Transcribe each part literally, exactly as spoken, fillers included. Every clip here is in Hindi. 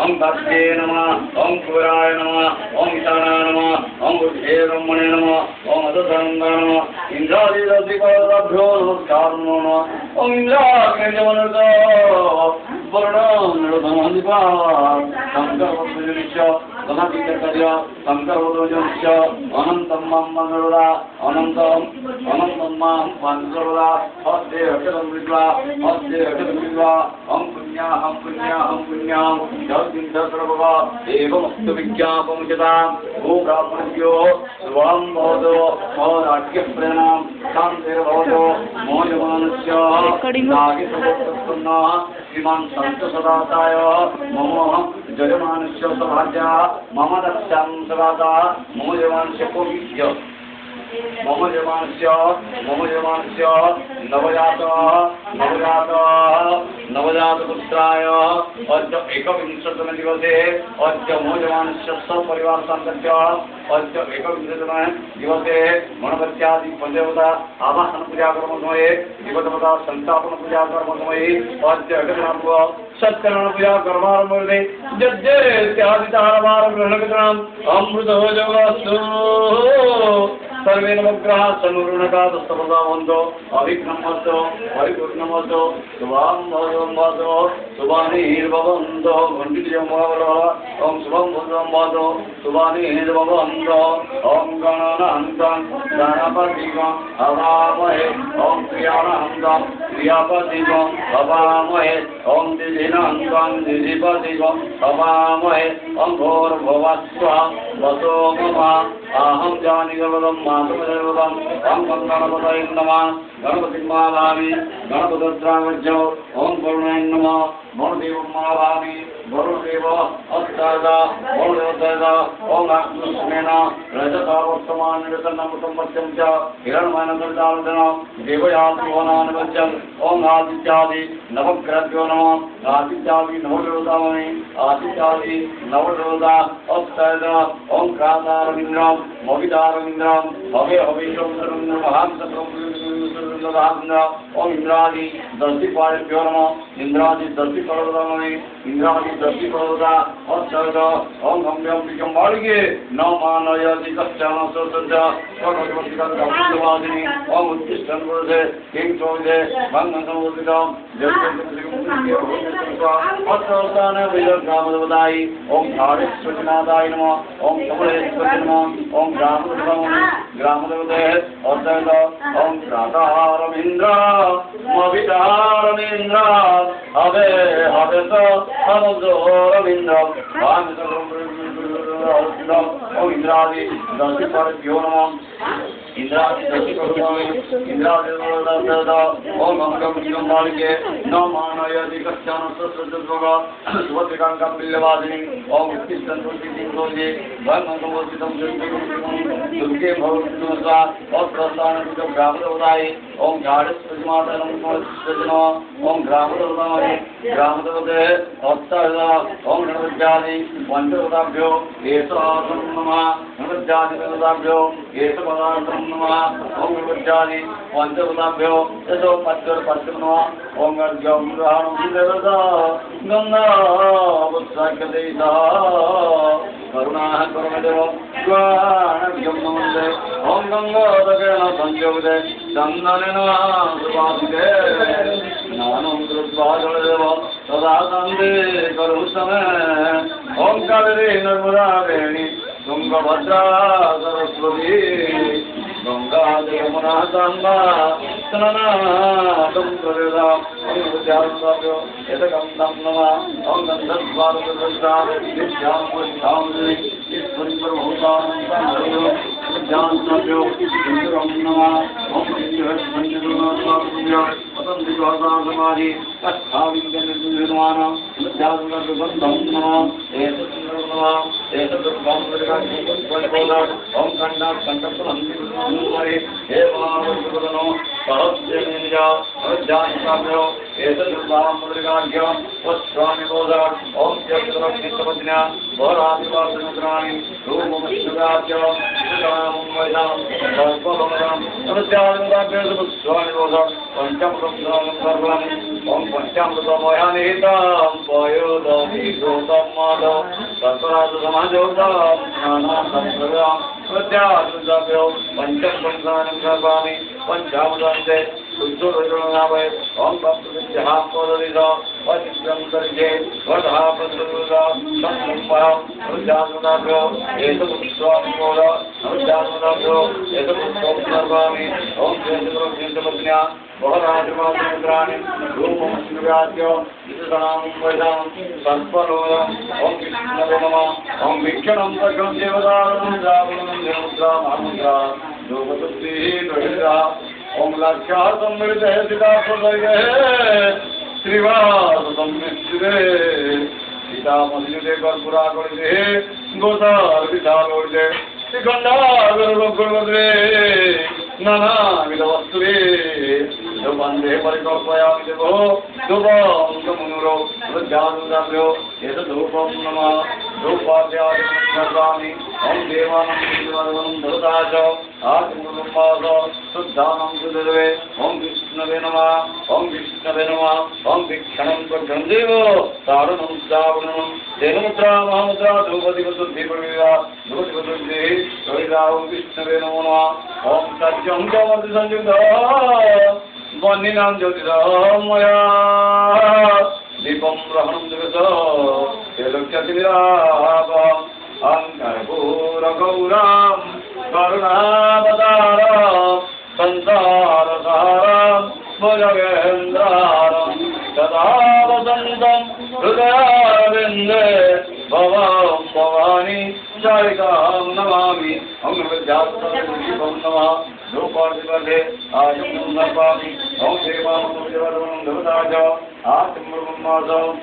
ओम भक्ते नमः ओम कुबेराय नमः ओम ईशानाय नमः ओम बुद्धे ब्रह्मणे नमः ओम अदधनंदाय नमः इंद्रादिदधिपदाभ्यो नमस्कार नमः ओम इंद्राग्निजमनतो वर्णनृतमधिपा शंकरवदोजनिश्च गणाधिकर्य शंकरवदोजनिश्च अनंतं मां मंगलदा अनंतं अनंतं मां मंगलदा हस्ते हठं विद्वा हस्ते हठं विद्वा हम पुण्या हम पुण्या हम पुण्या जगदिंद सर्ववा एवमस्तु विज्ञापमुचता ओ ब्राह्मण्यो स्वां भवतो मौराज्ञ प्रणाम शान्तिर्भवतो मौजमानस्य नागिसवत्तन्ना श्रीमान संत सदाताय मम जयमानस्य सभाजा मम दक्षां सदाता मम जयमानस्य कोविद्य मम जयमानस्य मम जयमानस्य नवजात नवजात नवजात पुत्राय अद्य एकविंशततमे दिवसे अद्य मम जयमानस्य सपरिवार सान्तस्य अद्य एकविंशततमे दिवसे गणपत्यादि पंचदेवता आवाहन पूजा कर्म समये देवदेवता संस्थापन पूजा कर्म समये अद्य एकदिनांक सत्यनारायण पूजा कर्मारम्भे यज्ञेत्यादितारवार ग्रहणकृतनाम् अमृतोजवस्तु सर्वे नवग्रह सनुरुणकादस्तपदावन्तो अभिघ्नमस्तो परिपूर्णमस्तो शुभां भवतो शुभानिर्भवन्तो घण्टिजमवलो ओम शुभं भवतो शुभानिर्भवन्तो ओम गणानान्तं गणपतिगं हवामहे ओम क्रियाणान्तं क्रियापतिगं हवामहे ओम दिदिनान्तं दिदिपतिगं हवामहे ओम भोर्भुवस्सुः वसो मम अहं जानिगवदं मातुमदेवदं ओम गणपतये नमः गणपतिं मावामि गणपतत्रागच्छो ओम करुणाय नमः वरुणदेवं मावामि वरुणदेव अस्तादा वरुणदेवदा ओम अग्निस्मेन रजतावर्तमान निरसन्नमृतं वच्चं च हिरण्मयनगरदालदनं देवयात्मवनान् वच्चं ओम आदित्यादि नवग्रहभ्यो नमः आदित्यादि नवदेवतामि आदित्यादि नवदेवता अस्तादा ओम क्रातारविन्द्रं मविदारविन्द्रं हवे हवेशोन्द्रविन्द्रं महांसत्रं ओम इंद्रादि दस्तिपादेभ्यो नमः इंद्रादि दस्तिपर्वतामि इंद्रादि दस्तिपर्वता अस्ताद ओम गम्भीरं विजं मालिके न मानयति कश्चन सोसंज सर्वगतिकादिनी ओम उत्तिष्ठन् पुरुषे किं चोदे भंगसमुदितं अस्ताने विजयग्रामदेवतायै ओम धारेश्वरनाथाय नमः ओम कमलेश्वराय नमः ओम ग्रामदेवताय ग्रामदेवते अस्ताद ओम प्रातःरविन्द्र मविदारविन्द्र हवे हवे स हवजोरविन्द्र ओम इंद्रादि दस्तिपर्वभ्यो नमः इंद्रादि दस्तिपर्वतामि इंद्रादि दस्तिपर्वता ओम गम्भीरं मालिके न मानयति कश्चन ससृजद्भोग सुभद्रिकाङ्कं बिल्लवादिनी ओम उत्तिष्ठन् पुरुषे सोजे भगवन्तं दुर्गे भवतुसा अस्त्रस्थानं ग्रामदेवतायै ओम झाडेश्वरीमाता नमः ओम ग्रामदेवतायै ग्रामदेवते अस्तादा ओम गणपत्यादि पंचदेवताभ्यो एषासनं नमः गणपत्यादि देवताभ्यो एषपदार्थं नमः ओम गणपत्यादि पंचदेवताभ्यो एषो पञ्चर पञ्चम नमः ओम गणपत्यादि ग्रहणं देवता गंगावत्सकदेता करुणाः करुणदेव ज्ञानज्ञं नमस्ते ओम गंगादकेन संयोगदे चन्दनेन सुवासिते स्नानं कृत्वा जलदेव सदा सन्धे करुषमे ओम कावेरी नर्मदा वेणी तुंगभद्रा सरस्वती गंगा यमुना गंगा स्नानार्थं प्रवेदा ओम विद्यार्थाभ्यो यदगन्धं नमः ओम गन्धद्वारदृष्टा नित्यां पुष्टां ईश्वरी प्रभूतां विद्यार्थाभ्यो सुन्दरं नमः ओम पंचदुर्गाभ्यो पतन्तिवासासमाधि अष्टाविंशतिर्निर्माण विद्यार्थाभ्यो नमः एतत्सुन्दरं नमः एतद्दुर्गां ओम खण्डा कंठपुरं हे महावदनो सहस्रेन्द्रिया अध्यात्मभ्यो एतद्दुर्गां वस्त्राणि बोधा ओम त्यक्तरक्षितवज्ञा वरादिवासमुद्राणि रूपमश्रुराज्य सुरामं वैदां सर्वभवनं अध्यात्मभ्यो वस्त्राणि बोधा पंचमृतं सर्वं ओम पंचामृतमयानिहितं वयोदि गोतम माधव सर्वराज समाजोदम नाना संप्रदाय प्रत्याशुभ्यो पंचम पंचानं सर्वाणि पंचामृतान्ते शुद्धोदरनामय ओम तत्सविद्याः कोदरिदा वचित्रं तर्जे वधा प्रसुदा संपरा प्रजानुदाभ्यो एतमुत्स्वामिकोद प्रजानुदाभ्यो एतमुत्स्वं सर्वाणि ओम जयन्तपद्न्या बहुराजमात्राणि रूपं सुव्याज्य विदधां वैदां सर्पलोयं ओम विष्णवे नमः ओम वीक्षणं सर्वं देवदानं जावनं निर्मुद्रा महामुद्रा योगशुद्धिः गहिरा ओम लक्ष्या सम्मिलिते सीता प्रदये श्रीवास सम्मिश्रे सीता मधुते कर्पूरा करिते गोसार विशालोते श्रीखंडागरुगुरुवद्रे नाना विधवस्तुरे वंदे परिकल्पयामि देवो धूपं मुनुरो प्रजानुदाभ्यो एतद्धूपं नमः धूपाद्यानि सर्वाणि ओम देवानं धरुता च आत्मनुपाद शुद्धानं सुदेवे ओम विष्णवे नमः ओम विष्णवे नमः ओम वीक्षणं प्रभं देवो तारणं श्रावणं तेनमुद्रा महामुद्रा धूपदीपशुद्धिप्रविदा धूपदीपशुद्धिः कविदा ओम विष्णवे नमो नमः ओम सत्यं च मति संयुक्तः वह्निनां ज्योतिषं मया दीपं ग्रहणं दिवस तेलक्षतिविरापम् अङ्कर्पूरगौरां करुणावतारं संसारसारं भुजगेन्द्रारं सदा वसन्तं हृदयारविन्दे भवां भवानी चारिकां नमामि अमृतजातदीपं नमः धूपादिपदे आचमनं नमामि ओम देवानुजवदनं धरुताज आचमनं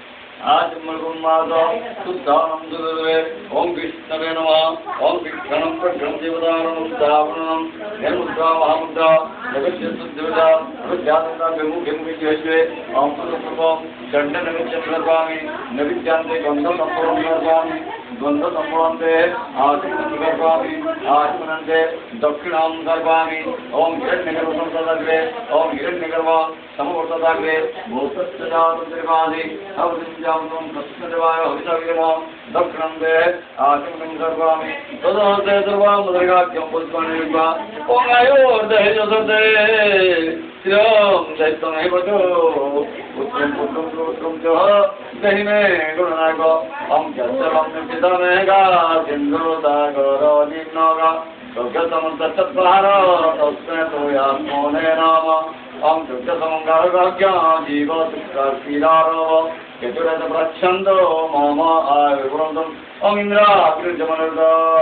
आचमनं शुद्धानं सुदेवे ओम विष्णवे नमः ओम वीक्षणं प्रभं देवदानं दावनं निर्मुद्रा महामुद्रा जगज्जगद्देवता प्रजातता विमुखं विजयस्वे ओम पुरुषं चण्डनमित्यं सर्वामि नविद्यान्ते गन्धसम्पूर्णं सर्वामि गन्धसम्पूर्णन्ते आचमनं सर्वामि आचमनन्ते दक्षिणां सर्वामि ओम हिरण्यगर्भं सदग्रे ओम हिरण्यगर्भः समवर्तदाग्रे भूतस्य जातं त्रिपादि अवदिञ्जामनं कृष्णदेवाय हविषाविरमः दक्षिणं ते आचमनं सर्वामि तदोते सर्वामुदर्गाख्यं पुष्पाणिर्वा ओम आयोर्दहे जसते श्रियं दैत्यमेवतो पुत्रं पुत्रं पुत्रं च देहि मे गुणनायक ओम जत्सवं निश्चितमेघा सिन्धुसागरो निम्नगा सौख्यसमुद्रचत्वार तस्मै तोयात्मने नाम ओम सौख्यसमङ्गारगाज्ञा जीव सुखीरारव चतुरथ प्रच्छन्दो मम आयुर्वृन्दम् ओम इन्द्राग्रिजमनुर्द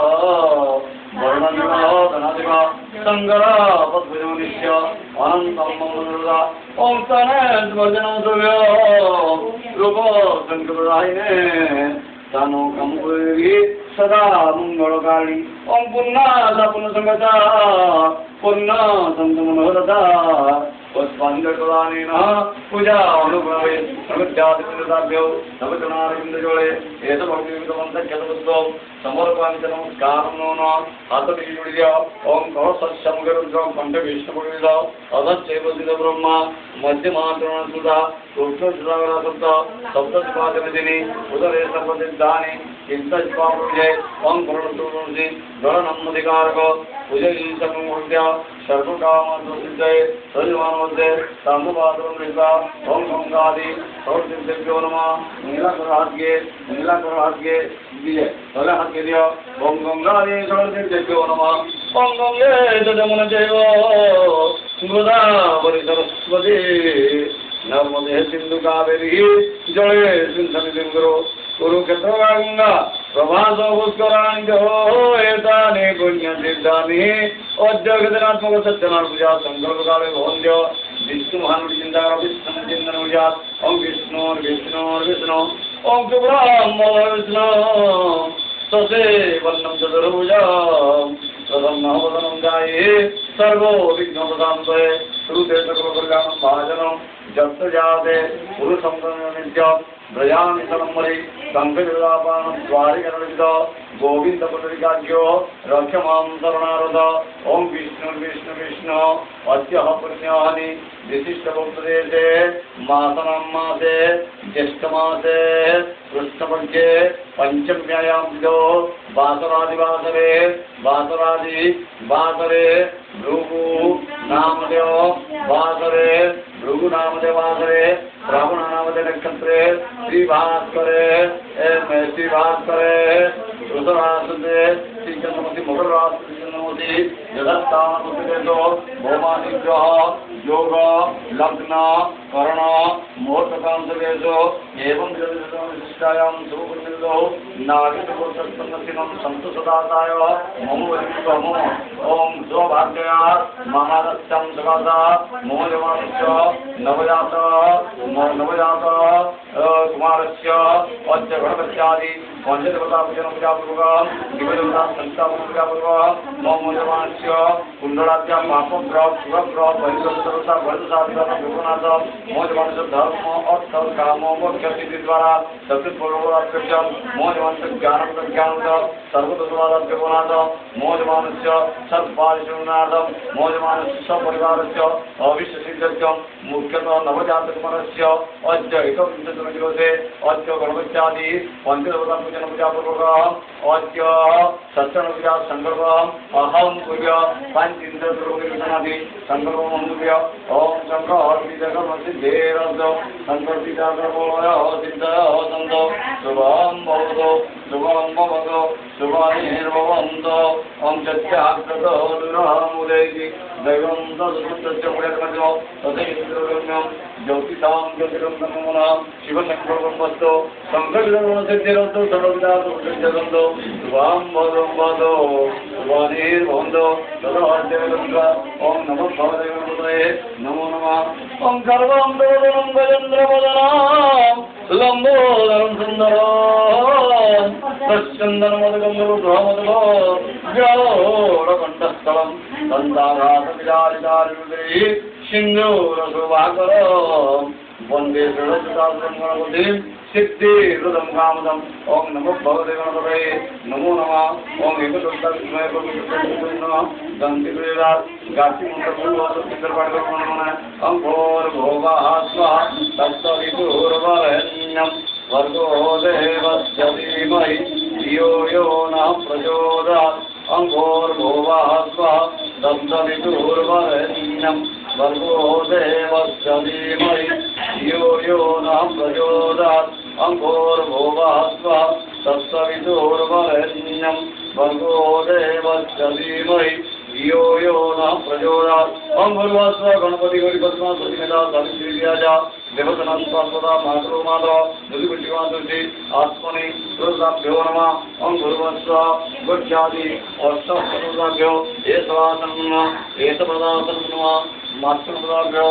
वर्णनिवादनादिव सङ्गरा पद्मजोनिश्य अनन्तं ममनुर्दा ओम तनेद्वर्जनं सुव्यो रूप सङ्कटदायिने तनु कम्पुरी सदा मंगलकाली ओम पुन्ना पुनसंगता पुन्ना संतमनोरथा पुष्पाञ्जलिप्रदानेन पूजा अनुग्रहे नवद्यादिदाभ्यो नवचनारविन्दजोळे एतभक्तिविदमन्तख्यतपुष्पं समर्पयामि च नमस्कारं नमो हातबीजुडिय ओम कवसस्यमुगरुद्रं कण्ठभीष्णपुरिद अधश्चैव ब्रह्मा मध्यमातृणसुधा कृष्णसुधागरसप्त सप्तस्वादिनी उदरे सर्वसिद्धानि चिन्तस्वापूजे ओम करुणसुरुषि गणनमधिकारक पूजयी सर्वमूर्त्या सर्वकामसिद्धये सर्वमानमध्ये सामपादमृता ओम गंगादि सर्वसिद्धेभ्यो नमः नीलाकराज्ञे नीलाकराज्ञे दिए तले हाथ के दिया ओम गंगादि सर्वसिद्धेभ्यो नमः ओम गंगे जमुना चैव गोदावरी सरस्वती नर्मदे सिंधु कावेरी जले सिंधु सिंधु कुरुक्षेत्र गंगा प्रभास पुष्कराणि एतानि पुण्यसिद्धानि अद्यगतनात्मक सत्यनारायण पूजा संकल्प काले भवन्त्य विष्णु महानुड़ी चिंता विष्णु चिंतन पूजा ओम विष्णु विष्णु विष्णु ओम शुभ्राम विष्णु तसे वर्णम चतुर्भुजा प्रसन्न वदनं जाये सर्वो विघ्नप्रदान्ते श्रुते सकलकल्याणं भाजनं जप्त जाते पुरुषं नित्यं ब्रजामि तलम्बरे शङ्खचूडापानं द्वारिकरणित गोविन्दपुटरिकाज्यो रक्षमां शरणारद ॐ विष्णु विष्णु विष्णु अद्यः पुण्यानि विशिष्टभक्तदेशे मासनां मासे ज्येष्ठमासे कृष्णपक्षे पञ्चम्यायां विदो वासरादिवासरे वासरादि वासरे भृगु नामदेव वासरे भृगु नामदेव वासरे श्रावण नामदेव नक्षत्रे श्रीभास्करे श्रीभास्करे रुद्रासुदे श्रीचन्द्रमूर्ति मकरराशि श्रीचन्द्रमूर्ति यदस्तानपुत्रेतो भौमादिग्रह योग लग्न कर्ण मुहूर्तकांतकेशो एवं विशिष्टायां शुभपुण्यदो नागरिकोत्तरसंगतिनं सन्तु सदाताय मम वरिष्ठो ओम सौभाग्यया महारथ्यं सकाशा मोहजमानस्य नवजात नवजात कुमारस्य अद्य गणपत्यादि पंचदेवतापूजनं पूजापूर्वकं दिव्यदेवता संस्थापूजापूर्वकं मम मोहजमानस्य कुण्डलाद्या पापग्रह शुभग्रह परिवर्तनता वर्धसाधिकरण विपुनाथ मोहजमानस्य धर्म अर्थ काम मोक्षसिद्धि द्वारा चतुर्पूर्वराष्ट्रं मोहजमानस्य ज्ञानपद ज्ञानपद सर्वतोषवादात् विपुनाथ मोहजमानस्य सत्पारिशुनाथं मोहजमानस्य सपरिवारस्य अविश्यसिद्धर्थं मुख्यतः नवजातकुमारस्य अद्य एकविंशतिदिवसे अद्य गणपत्यादि पंचदेवतापूजनं पूजापूर्वकम् अद्य सत्यपूजा संकल्पम् अहं पूज्य पञ्चेन्द्रद्रव्यविधानादि संकल्पम् पूज्य ओम शङ्करसिद्धेरब्द शङ्करसिद्धाकर्मोऽयः सिद्धयः सन्तो शुभं भवतु शुभं भवतु शुभानिर्भवन्तु ॐ चत्याग्रतो दुरहमुदैति दैवं तदुत्तस्य पुण्यकर्मजो तथैन्द्रगम्यं ज्योतिषां ज्योतिरं शिवशङ्करब्रह्मस्तु शङ्करसिद्धिरस्तु सर्वविधातु सिद्ध्यन्तु शुभं भवतु भवतु शुभानिर्भवन्तु तदोऽद्यगम्य ॐ नमो भगवते नमो नमः ॐ सर्वं वेदनं गजेन्द्रवदनं लम्बोदरं सुन्दरं प्रश्चन्दनमदगम्भीरगृहमदगो व्योरकण्ठस्थलं दन्ताघातविदारिदारिहृदये सिन्धूरशोभाकरं वन्दे षडशताब्दं सिद्धिहृदं कामदम् ॐ नमो भगवते गणपतये नमो नमः ॐ एकदन्तविष्णुये नमः दन्तिवेदात् गायत्रीमन्त्रपूर्वसुन्दरपाठकर्मणः अङ्घोर्भोगाः स्वाहा तत्सवितुर्वरेण्यं भर्गो देवस्य धीमहि धियो यो नः प्रचोदयात् अङ्घोर्भोगाः स्वाहा तत्सवितुर्वरेण्यं भर्गो देवस्य धीमहि धियो यो नः प्रचोदयात् अङ्घोर्भोगाः स्वाहा तत्सवितुर्वरेण्यं भर्गो देवस्य धीमहि धियो यो नः प्रचोदयात् ओम भूर्भुवस्सुः गणपति गौरीपद्मासुतिमेधा सावित्रीव्याजा देवतनस्वास्वदा मातरो मातरो दुर्गुटिवान्तुषि आत्मनि रुद्राभ्यो नमः ओम भूर्भुवस्सुः गुच्छादि अष्टसहस्राभ्यो एतवासनं नमः एतपदासनं नमः मातृपदाभ्यो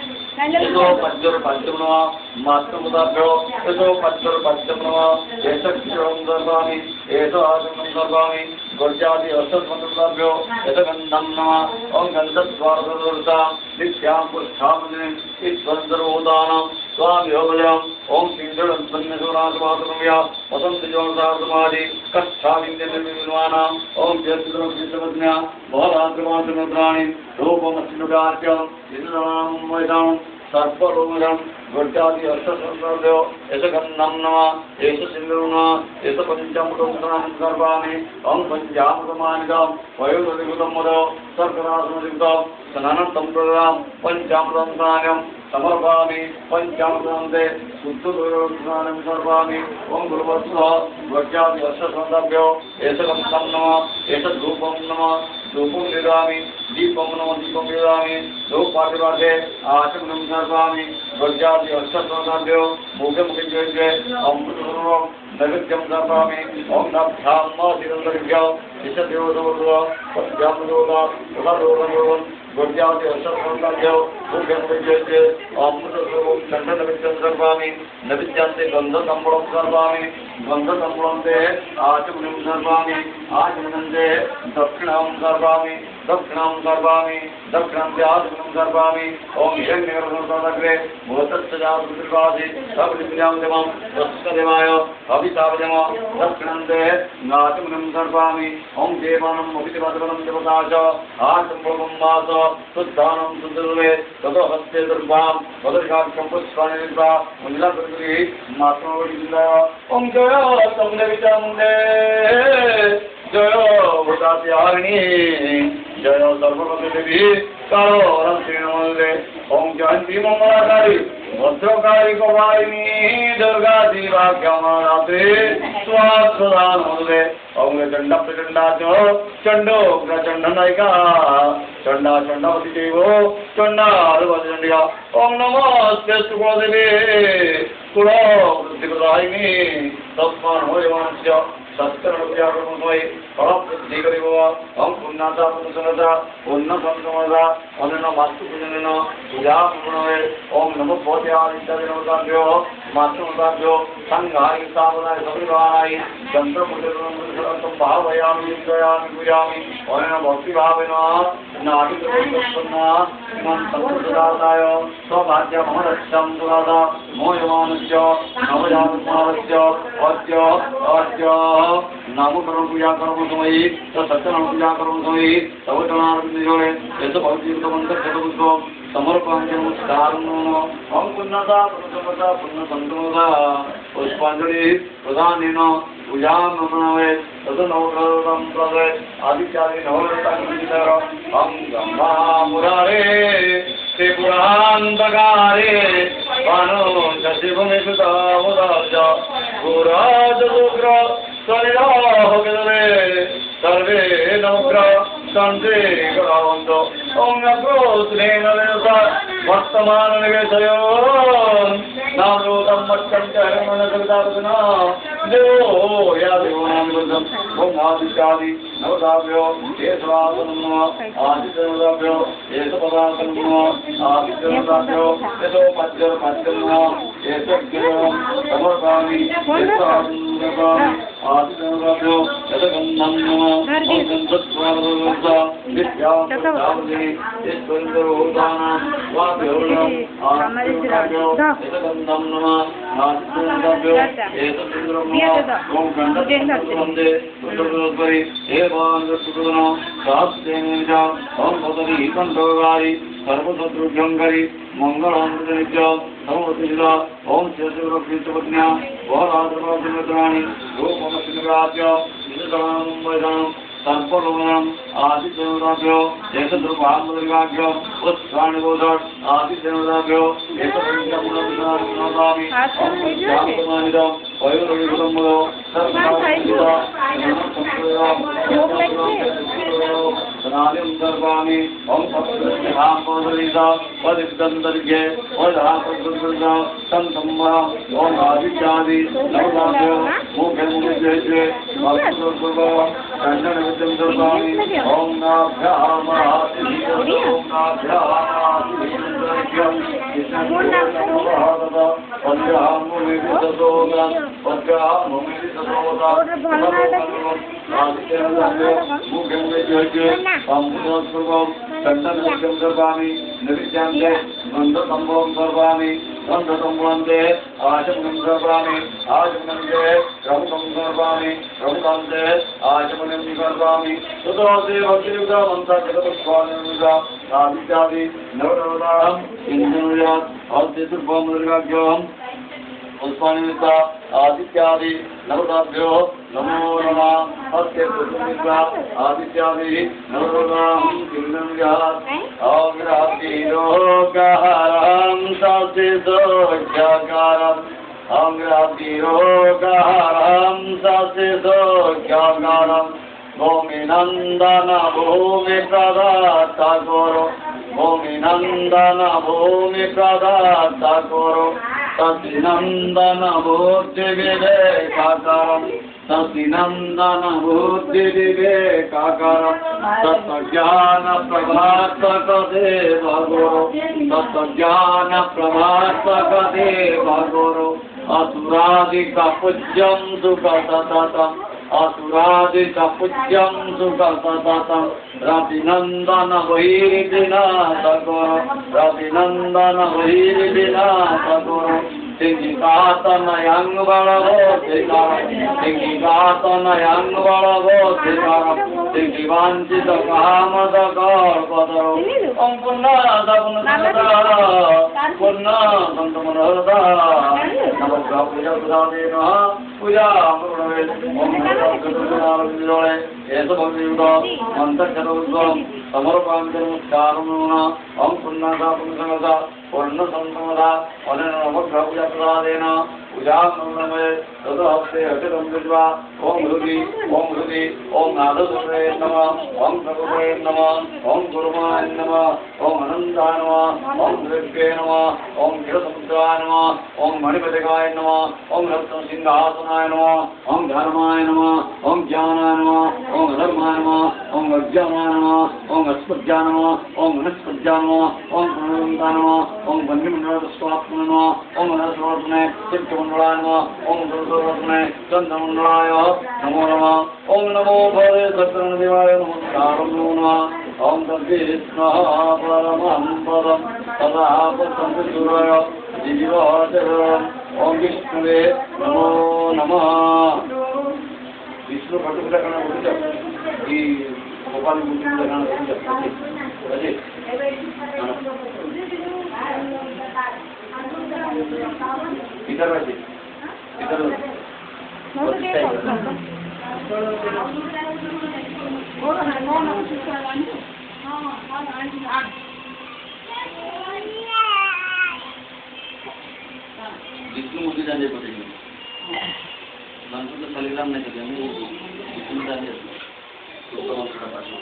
यतो पञ्चर पञ्चम नमः मातृपदाभ्यो यतो पञ्चर पञ्चम नमः एतक्षरं दर्वामि एतो आसनं दर्वामि गुच्छादि अष्टसहस्राभ्यो यतगन्धं नमः ओम गन्धद्वारदर्शा नित्यां पुष्ठामनिम् ईश्वरसर्वभूतानां स्वामियोगजम् ओम सिंहणस्वन्यसुरासमातृम्या वसन्तजोनसार्धमादि कष्टाविन्द्यनिर्विद्वानाम् ओम जयद्रुवज्ञा बहुरात्रमात्रमुद्राणि रूपमस्मिनुगार्त्यम् इन्द्राणां वैदां सर्पलोमजं गुड्डादि अष्टसहस्राभ्यो यशगन्धं नमः एष सिन्दूरं नमः एष पञ्चामृतं सर्वाणि ओम पञ्चामृतमानिकं वयोधरिकृतं मदो सर्करासनयुक्तं स्नानं सम्प्रदां पञ्चामृतं स्नानं समर्पयामि पञ्चामृतान्ते शुद्धदुर्स्नानं सर्वाणि ओम गुरुवत्सः गुड्डादि अष्टसहस्राभ्यो एषगन्धं नमः एष धूपं नमः धूपं ददामि दीपं नमः दीपं ददामि धूपपाठे आचमनं सर्वामि गुड्डादि अष्टसहस्राभ्यो मुखे मुखे जय अमृतपूर्वं नैवेद्यं सर्वामि ओम नभ्यामधिरन्तरिभ्यो ईशदेवदोर्ध्व पद्भ्यामदोगा उदरोगयोगं गुड्डादि अष्टसहस्राभ्यो मुखे मुखे जय अमृतपूर्वं चण्डनैवेद्यं सर्वामि नैवेद्यान्ते गन्धसम्बलं सर्वामि गन्धसम्बलन्ते आचमनं सर्वामि आचमनन्ते दक्षिणां सर्वामि दक्षिणं सर्वामि दक्षिणं ध्यानं सर्वामि ओम हिरण्यगर्भोदग्रे भूतस्य जातुर्वासि सबलिभ्यां देवं तस्कदेवाय अभितावजम दक्षिणं ते नाचमुनं सर्वामि ओम देवानं अभिदेवनं देवताच आत्मभवं वास शुद्धानं सुन्दरे ततो हस्ते दुर्गां वदर्शाख्यं पुष्पाणि निर्वा मुञ्जलाकृतिः मात्मवडिन्द ओम जय तमदेविचामुण्डे जय भूतात्यारिणी जय सर्वपति देवी कालो रंसिणमल्ले ओम जयंती मंगलाकारी भद्रकारी कौमारिणी दुर्गा दिवाख्यमानाते स्वास्थ्यदानमल्ले ओम चंड प्रचंडा च चंडो प्रचंड नायिका चंडा चंडावती देवो चंडा चंडिका ओम नमस्ते सुखदेवी कुलो बुद्धिप्रदायिनी तस्मान् होयवांस्य सत्कर्मत्यागमय फलप्राप्ति करिव हम पुण्यता पुण्यसनता पुण्य संगमता अनन वास्तु पूजनेन पूजा पूर्णवे ओम नमो भगवत्यादित्यादि नमताभ्यो मातृमताभ्यो संघारि स्थापनाय सविधानाय यंत्र पुत्रं भावयामि चिन्तयामि पूजामि अनेन भक्ति भावेन नाटिकपन्ना इमं संप्रदाय स्वभाग्य महरक्षं सुरादा मोयमानस्य नवजातकुमारस्य अद्य अद्य नामो कर्म पूजा कर्म समय तो सत्यनाम पूजा कर्म समय तब चनारे ऐसे भौतिक मंत्र चतुर्थ समर्पण नमस्कार हम पुण्यता पुण्यता पुण्य संतमता पुष्पांजलि प्रधान पूजा नमनावे तद नवग्रहं प्रदे आदित्यादि नवरत्नांकितर हम गंगा मुरारे त्रिपुरांतकारे वानो जशिवमिकृतावदाज पुराजदुग्र सलिलाहगदवे सर्वे नवग्रह शांति करावन्तो ओम नग्रोस्नेन वेसा वर्तमान निवेशयो नामरूतं मच्चं च हरिमनसविदार्जना देवो या देवो नामिवदं ओम आदित्यादि नवदाभ्यो येषवासनं आदित्यनवदाभ्यो येषपदासनं आदित्यनवदाभ्यो येषो पद्य पद्यं येषज्ञं समर्पयामि येषासनं आदित्यनवदाभ्यो यतगन्धं नमः ओम संसत्स्वादवसा विद्यां प्रदावदे येषवन्दरोदानां स्वाभ्योर्णं आदित्यनवदाभ्यो यतगन्धं नमः आदित्यनवदाभ्यो येषचन्द्रं नमः ओम गन्धर्वन्दे पुत्रपुरोद्भरी एवांगसुकृतनो सहस्रेण ओम भगवती कंठोगारी सर्वशत्रुभ्यंकरी मंगलांतनित्य समवतिला ओम शेषवृक्षपत्न्या वराद्रवादिमित्राणि गोपमसिनराज्य विदधानं सर्पलोकनम आदित्यनवदाभ्यो एकदृपान्मदर्गाभ्यो उत्साणिबोधत् आदित्यनवदाभ्यो एकदृपान्मदर्गाभ्यो शान्तमानिदं वयोरविकुटुम्बो सर्वसाधिता सनालिं सर्वाणि ओम सप्तहां पौदलिता पदिदन्तर्घ्ये वदापद्रुता संतम्मा ओम आदित्यादि नवदाभ्यो मुखे मुखे मातुर्भव चंदन ओम नाभ्यामाति ओम नाभ्यामाति गंधसंवंदे आचमनं सर्वाणि आचमनंते रघुकं सर्वाणि रघुकांते आचमनं सर्वाणि ततोऽसि भक्तियुक्ता मंत्र जगत्पुष्पाणियुक्ता आदित्यादि नवनवदाहं इन्द्रयात् आदित्यपुष्पमृगाभ्योऽहं पुष्पाणियुक्ता आदित्यादि नवदाभ्यो नमो नमः अस्य पुष्पयुक्ता आदित्यादि नवदाहं इन्द्रयात् अग्रातिरोगहरं ससिदोज्जकारम् अग्रातिरोगहरं ससिदोज्जकारम् भूमिनन्दन भूमि प्रदाता गुरु भूमिनन्दन भूमि प्रदाता गुरु सतिनन्दन बुद्धि विवेकाकारम् सतिनन्दन बुद्धि विवेकाकारम् तत्त्वज्ञान प्रभातक देव गुरु तत्त्वज्ञान प्रभातक देव गुरु असुरादिक पूज्यं सुख सततम् असुरादितपूज्यं सुखसततं रतिनन्दन वैरिदिनाथगुरु रतिनन्दन वैरिदिनाथगुरु सिंहिकातनयं बलवोद्धिकारं सिंहिकातनयं बलवोद्धिकारं सिंहिवाञ्छितकामदकल्पतरौ ॐ पुन्नादपुन्नदा पुन्नादन्तमनोरदा नमः पूजापुरादे नमः पूजा पूर्णवे ॐ नमः एतभक्तियुक्त मन्त्रचतुर्गं समर्पयामि ॐ पुन्नादा पुन्नदा पूर्णसंतमदा अनेन नवग्रहपूजाप्रसादेन पूजां नमः तदहस्ते हटितं विद्वा ॐ हृदि ॐ हृदि ॐ नादसुरे नमः ॐ प्रभुवे नमः ॐ गुरुमाय नमः ॐ अनन्ताय नमः ॐ दृग्गे नमः ॐ क्षीरसमुद्राय नमः ॐ मणिपतिकाय नमः ॐ रत्नसिंहासनाय नमः ॐ धर्माय नमः ॐ ज्ञानाय नमः ॐ अधर्माय नमः ॐ अज्ञानाय नमः ॐ अस्मद्याय नमः ॐ मनस्पद्याय नमः ॐ प्रणवन्ताय नमः ॐ वन्यमण्डलस्वात्मने नमः ॐ मनस्वात्मने चित्तमण्डलाय नमः ॐ गुरुस्वात्मने चन्द्रमण्डलाय नमो नमः ॐ नमो भवे सत्यदेवाय नमस्कारं नमो नमः ॐ तद्विष्णुः परमं पदं तदा पतन्तुराय जीवदेवम् ॐ विष्णुवे नमो नमः विष्णु भट्टपूजा करना बोलते कि गोपाल मूर्ति पूजा करना बोलते अजय इधर बैठे इधर विष्णु मूर्ति जाने पड़ेगी मंत्र तो सलीग्राम नहीं करेंगे हमें विष्णु जाने तो मंत्र का पाठ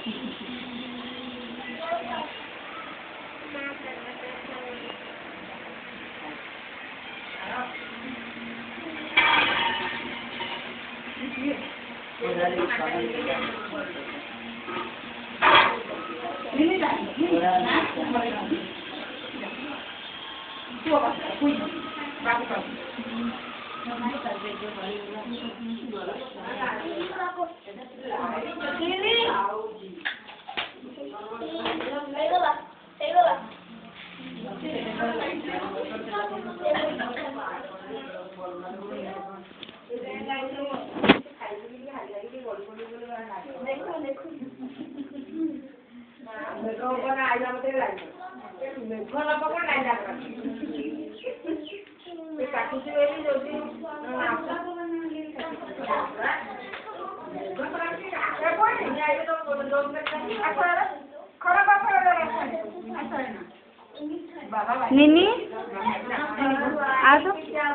निनी आ तो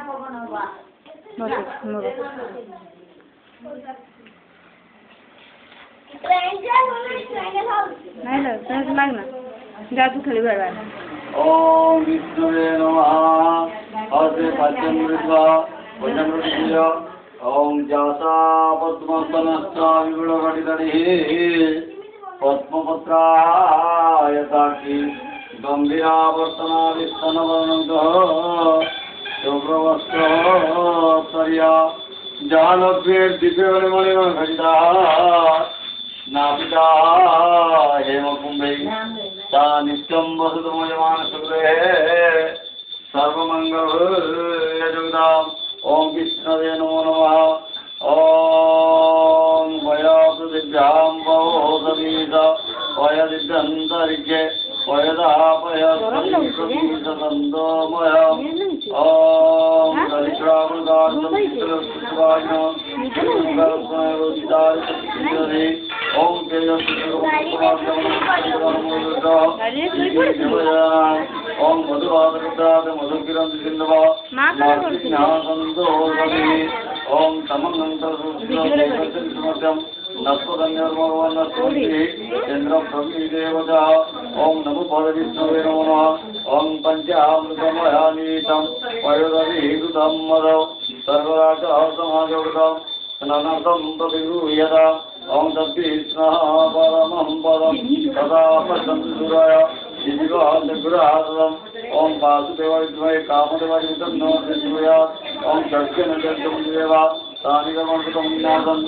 मोरो मोरो नहीं लो तने मांग ना जा तू खाली बार ॐ विष्णुवे नमः हस्ते पद्यं कृत्वा भुजं कृत्वा ॐ जासा पद्मस्तनस्था विपुलघटितडिः पद्मपत्रायताक्षी गम्भीरावर्तनादिस्तनवर्णन्तः शुभ्रवस्त्रोत्तर्या जालभ्येर्दिव्यमणिमणिमघटिताः नापिता हेमकुम्भै सा नित्यं वसतु मयमानसुगृहे सर्वमङ्गलजगदाम् ॐ विष्णवे नमो नमः ॐ वयपृथिव्यां वोदमीत वयदिभ्यन्तरिक्षे वयदापयसन्दोमयम् ॐ दरिद्रामृगार्थं ॐ ॐ मधुवादकृताद मधुकिरं सिन्धवा मातृज्ञासन्दोषति ॐ तमन्नन्तरसुमत्यं नस्वधन्यर्मवर्णस्वति चन्द्रप्रभृदेवता ॐ नमो भगविष्णवे नमो नमः ॐ पञ्चामृतमयानीतं वयोदधिकृतं मदौ सर्वराजः समाजकृतं स्नानं प्रतिगृह्यता ॐ तद्विष्णुः परमं पदं तदा पश्यन्तु सुराय दिव्यवादगुरासदम् ॐ वासुदेवाय विद्महे कामदेवाय नो प्रचोदयात् ॐ दक्षिणदेवा तानि कर्मकृतं ज्ञातं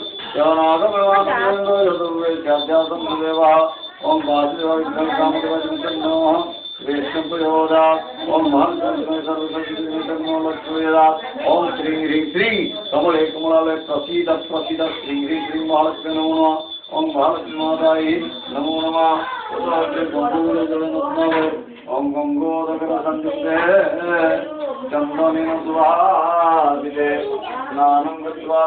यवनागमवानवेन्द्रयदुर्वेद्याध्यासं देवः ओं वासुदेवविष्णुकामदेवचिन्तन्नो वैष्णवयोदात् ओं महर्षिर्वैसर्वसर्वसर्वसर्वसर्वसर्वो लक्ष्मीदात् ओं श्री ह्रीं श्रीं कमले कमलालय प्रसीद प्रसीद श्री ह्रीं श्रीं महालक्ष्मी नमो नमः ओं महालक्ष्मी मातायै नमो नमः ओं गंगोदकर संयुक्ते चंदनेन सुवासिते स्नानं कृत्वा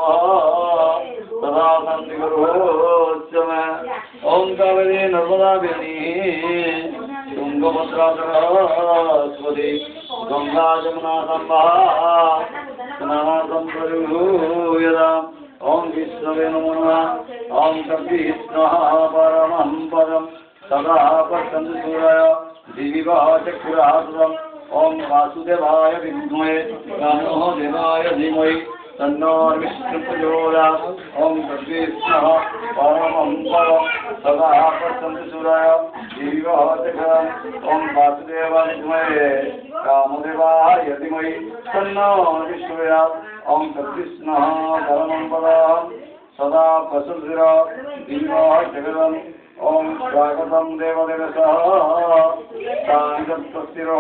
सदा शांति करोच्चमे ओं कावेरी नर्मदा बेनी तुंगभद्रा सरस्वती गंगा जमुना संभा स्नानं प्रयुयदा ओं विष्णवे नमो नमः ओं तद्विष्णुः परमं पदं सदा पश्यन्तु सूर्याय दिविवा चक्षुरासुरम् ओं वासुदेवाय विद्महे नमो देवाय धीमहि तन्नो विष्णुः प्रचोदयात् ओं तद्विष्णुः परमं पदं सदा पश्यन्तु सूर्याय दिविवा चक्षुरासुरम् ओं वासुदेवाय विद्महे कामदेवाय धीमहि तन्नो विष्णुः प्रचोदयात् ओं तद्विष्णुः परमं पदं सदा पश्यन्तु दिविवा चक्षुरासुरम् ओं स्वागतं देवदेवसः तानिदत्तस्थिरो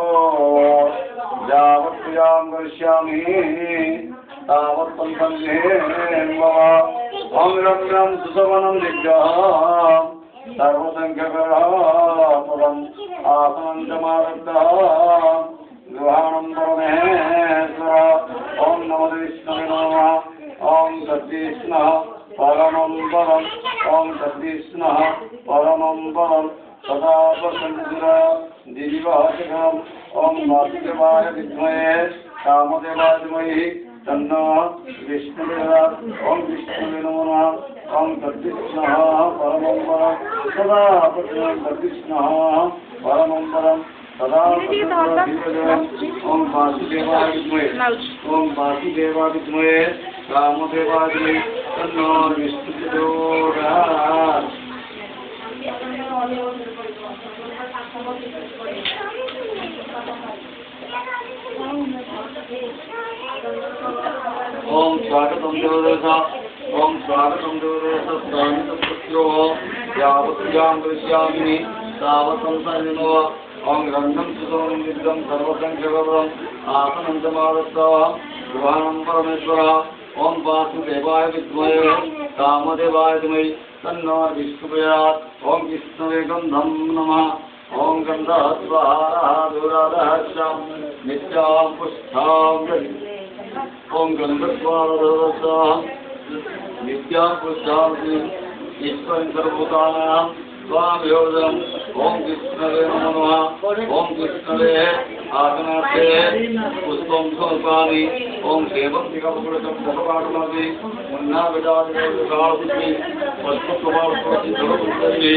यावत् पूजां करिष्यामि तावत् पन्थन्ये मम ओं रम्यं सुसवनं दिव्यं सर्वसङ्ख्यकरपदम् आसनं च मादत्तः गृहाणं परमेश्वर ओं नमो विष्णवे नमः ओं तद्विष्णुः परमं पदम् ओं तद्विष्णुः परमं पदं सदा पश्यन्तु दिव्यवाचकम् ओं वासुदेवाय विद्महे कामदेवाय धीमहि तन्नो विष्णुः प्रचोदयात् ओं विष्णुवे नमो नमः ओं तद्विष्णुः परमं पदं सदा पश्यन्तु तद्विष्णुः परमं पदं सदा ओं वासुदेवाय विद्महे ओं वासुदेवाय विद्महे कामदेवाय धीमहि तन्नो विष्णुः प्रचोदयात् ओं स्वागतं देवदेवस ओं स्वागतं देवदेवस स्वागतं पुत्रो यावत् पूजां करिष्यामि तावत् संसर्गिनो ओं रन्नं सुसवनं विद्यं सर्वसङ्ख्यकरम् आसनं च मादत्तः गृहाणं परमेश्वरः ओं वासुदेवाय विद्महे कामदेवाय धीमहि तन्नो विष्णुः प्रचोदयात् ओं विष्णुवे गन्धं नमः ओं गन्धस्वहारः दुरादः श्यां नित्यां पुष्टां ओं गन्धस्वहारः नित्यां पुष्टां ईश्वरं सर्वभूतानां स्वामियोजनम् ओं विष्णवे नमो नमः ओं विष्णवे आसनार्थे पुष्पं समर्पयामि ओं देवं दिगम्बरं भगवानमपि मुन्नाविदादिकालपुत्री पद्मकुमारपुत्री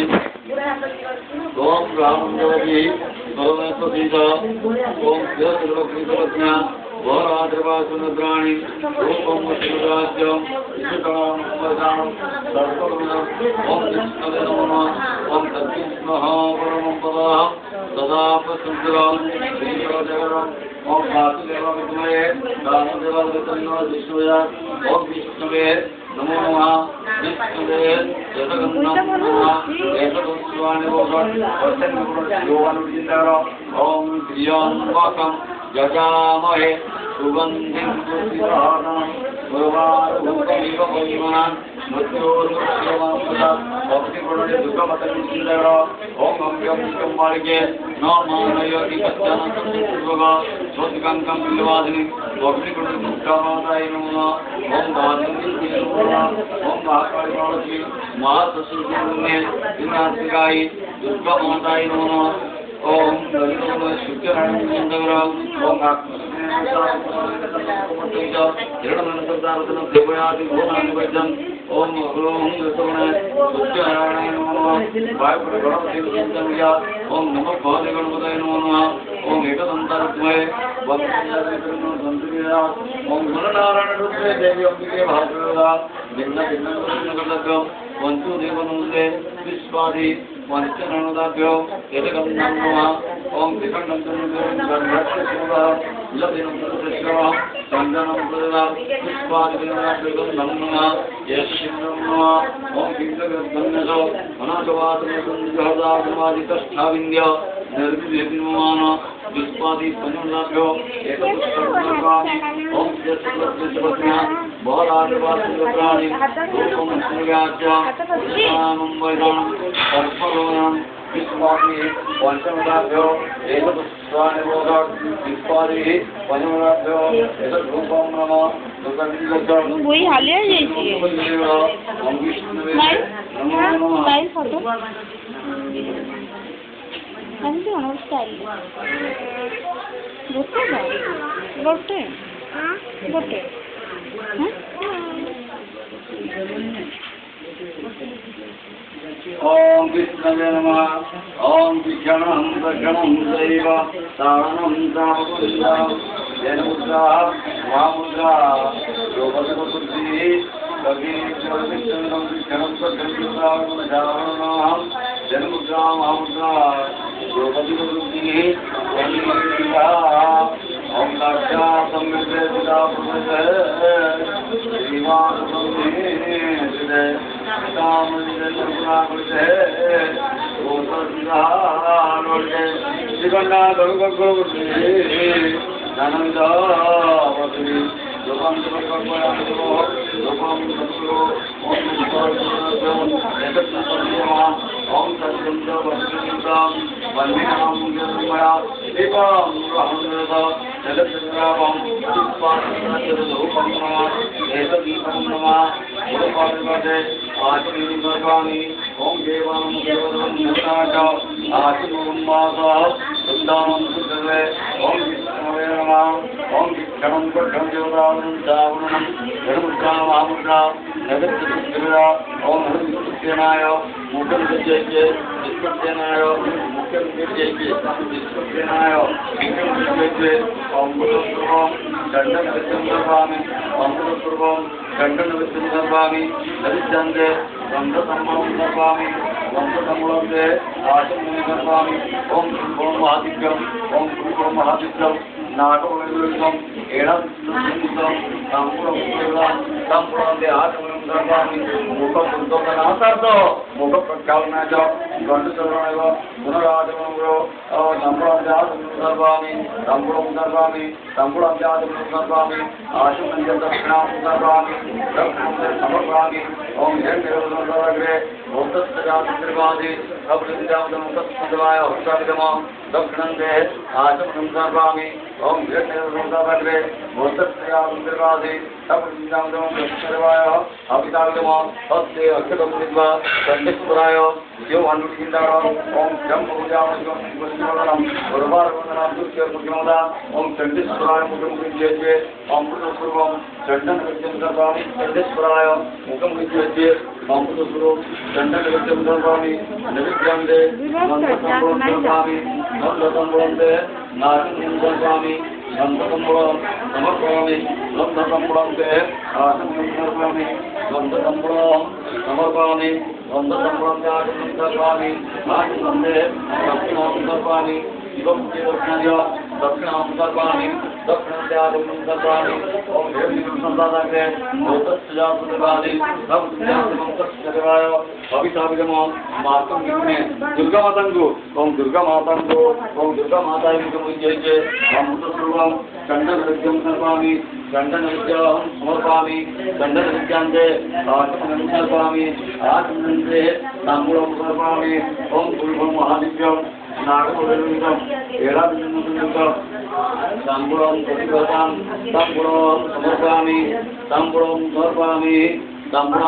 ओं रामं जपति भवमेत्वसीता ओं देवतिर्वक्रीतवज्ञा वराद्रवासुनद्राणि रूपं वसुराज्यं ईशकानं सर्वगुणम् ओं विष्णवे नमो नमः ओं तद्विष्णुः परमं पदः सदा पश्यन्तु श्रीजगरम् ओं वासुदेवाय विद्महे कामदेवाय तन्नो विष्णुवे ओं विष्णुवे नमो नमः विष्णुवे जगन्नाथ नमः एकदोषवाणि भोगन् वचनगुणयोगानुचिन्तन ओं प्रियं जगामहे सुगन्धिं पुष्टिसाधनं गुरुवारूपमिव परिमाणं मृत्योर्मुक्तिमां भक्तिगुणे दुःखमतचिन्तन ओं अम्ब्यं कुमारिके न मानयोगि कश्चन संस्कृतभोगा स्वस्तिकाङ्कं बिल्वादिनि भक्तिगुणे मुक्तामाताय नमः ओं वासुदेवाय नमः ओं महाकाली महालक्ष्मी महासरस्वती दिनात्मिकायै दुर्गामाताय नमः ओं नमो शुक्राणुचन्द्रं ओं हिरण्यनन्दसारथनं देवयाति भुवनादिवैद्यं ओं ह्रों नृतोणे शुक्राणाय नमः वायुपुरगणपतिविद्या ओं नमो भगवते नमो नमः ओं एकदन्तात्मये वक्रतुण्डसंतुल्या ओं गुणनारायणरूपे देवी अम्बिके भागवता भिन्न भिन्न कृष्णकटकं पंचोदेवनन्दे विश्वादि पंचनदाभ्यो एकं नमः ओम त्रिकण्डं चन्द्रं लभेनं तदृश्य चन्दनं तदा पुष्पादिनं नमः येषिनं नमः ओम विष्णुगन्धो अनाथवादनसंजहदागमादितष्ठाविन्द्य निर्विघ्नमान विस्पादि पंचनदाभ्यो एकं ओम जसवत्सवत्या बहुराजवासुप्राणि ओम सूर्याच्च मुंबईदान परफरोयं विस्पादि पंचनदाभ्यो एकं स्वानिवोदक विस्पादि पंचनदाभ्यो एकं रूपं नमः दुर्गादिलक्ष्म বই হালিয়ে যাইছি ओम विष्णुवे লাইভ नमो नमः লাইভ ফটো আমি তো অনেক স্টাইল বলতে না বলতে হ্যাঁ বলতে হ্যাঁ ओम विष्णवे नमः ओम विष्णं दक्षणं दैव तारणं तावकुंदा जयमुद्रा वामुद्रा योगसुद्धि कवि विष्णुं विष्णं सद्गुरुद्रा गुणधारणं जयमुद्रा वामुद्रा योगसुद्धि वन्दिता ओम लाक्षा सम्मिते पिता प्रभुते श्रीवासुदेव रामचंद्र गुरुते ओ सदानोते श्रीगंगा गरुगुरुते ननंदावती लोकं लोकं लोकं सत्सुरो ओम ओम सत्संग वसुदेवं वन्दिनां जन्मया दीपं रहमद जगद्रावं पुष्पाणि नमः एतदीपं नमः गुरुपादवते आचमनं सर्वाणि ओम देवां देवं नमः आचमनं मासा सुदानं सुदवे ओम विष्णवे नमः ओम विष्णं पठं देवतां दावनं धर्मका महामुद्रा नगरचक्रा ओम हरिसेनाय मुखं विजयते विष्णुसेनाय मुखं विजयते विष्णुसेनाय मुखं विजयते ओम गुरुपूर्वं दण्डं विचन्द्रवामि ओम गुरुपूर्वं दण्डं विचन्द्रवामि हरिचन्द्रे गन्धसम्मलं सर्वामि गन्धसम्मलंते आचमनं सर्वामि ओम गुरुं महादित्यं ओम गुरुं महादित्यं नाटोविदं एडं सुन्दं संपूर्णं संपूर्णं आचमनं सर्वामि मुखं सुन्दरनाथार्थ मुख प्रक्षालनाय गंध सर्वाय पुनरागमनो संपूर्णं आचमनं सर्वामि संपूर्णं सर्वामि संपूर्णं आचमनं सर्वामि आचमनं दक्षिणां सर्वामि दक्षिणं समर्पयामि ओम जय देवदत्तग्रे भक्तस्यादिर्वादि अवृद्धावदं तत्सदवाय हस्ताविदमा दक्षिणं दे आचमनं सर्वामि ओम जय देवदत्तग्रे भक्तस्यादिर्वादि अवृद्धावदं तत्सदवाय अविताविदमा हस्ते अक्षतं विद्वा चण्डेश्वराय यो हनुमन्ताय ओम जम पूजावं पुष्पवनं गुरुवारवन्दनं दुर्गे मुख्यमदा ओम चण्डेश्वराय मुखं विजयते ओम पूर्वं चण्डं विजयं सर्वाणि चण्डेश्वराय मुखं विजयते ओम पूर्वं चण्डं विजयं सर्वाणि नैवेद्यं दे नन्दसम्पूर्णं सर्वाणि नन्दसम्पूर्णं दे नारदं सर्वाणि नन्दसम्पूर्णं समर्पयामि नन्दसम्पूर्णं दे आसनं सर्वाणि नन्दसम्पूर्णं समर्पयामि नन्दसम्पूर्णं दे आसनं सर्वाणि आसनं दे दक्षिणां सर्वाणि शिवं देवज्ञाय दक्षिणां सर्वाणि दक्षिणं दे आसनं सर्वाणि ओम देवं संदाते भूतस्यासुदेवादि नवस्यासनं तत्सदेवाय अभिताविदमो मातुं विघ्ने दुर्गा मातांगो ओम दुर्गा मातांगो ओम दुर्गा माताय मुखं विजयते ओम सर्वं चण्डनविद्यं सर्वामि चण्डनविद्यां समर्पयामि चण्डनविद्यान्ते आचमनं सर्वामि आचमनन्ते ताम्बूलं सर्वामि ओम पूर्वं महादिव्यं नागोदरं एडादिनं ताम्बूलं प्रतिपदां ताम्बूलं समर्पयामि ताम्बूलं समर्पयामि ताम्बूलं